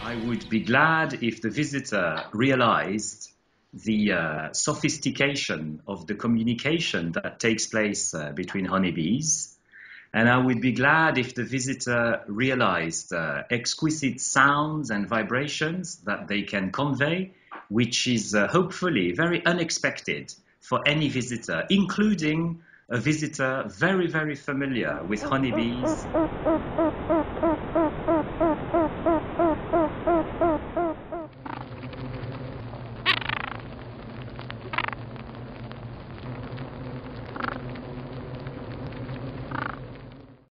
I would be glad if the visitor realized the sophistication of the communication that takes place between honeybees. And I would be glad if the visitor realized exquisite sounds and vibrations that they can convey, which is hopefully very unexpected for any visitor, including a visitor very, very familiar with honeybees.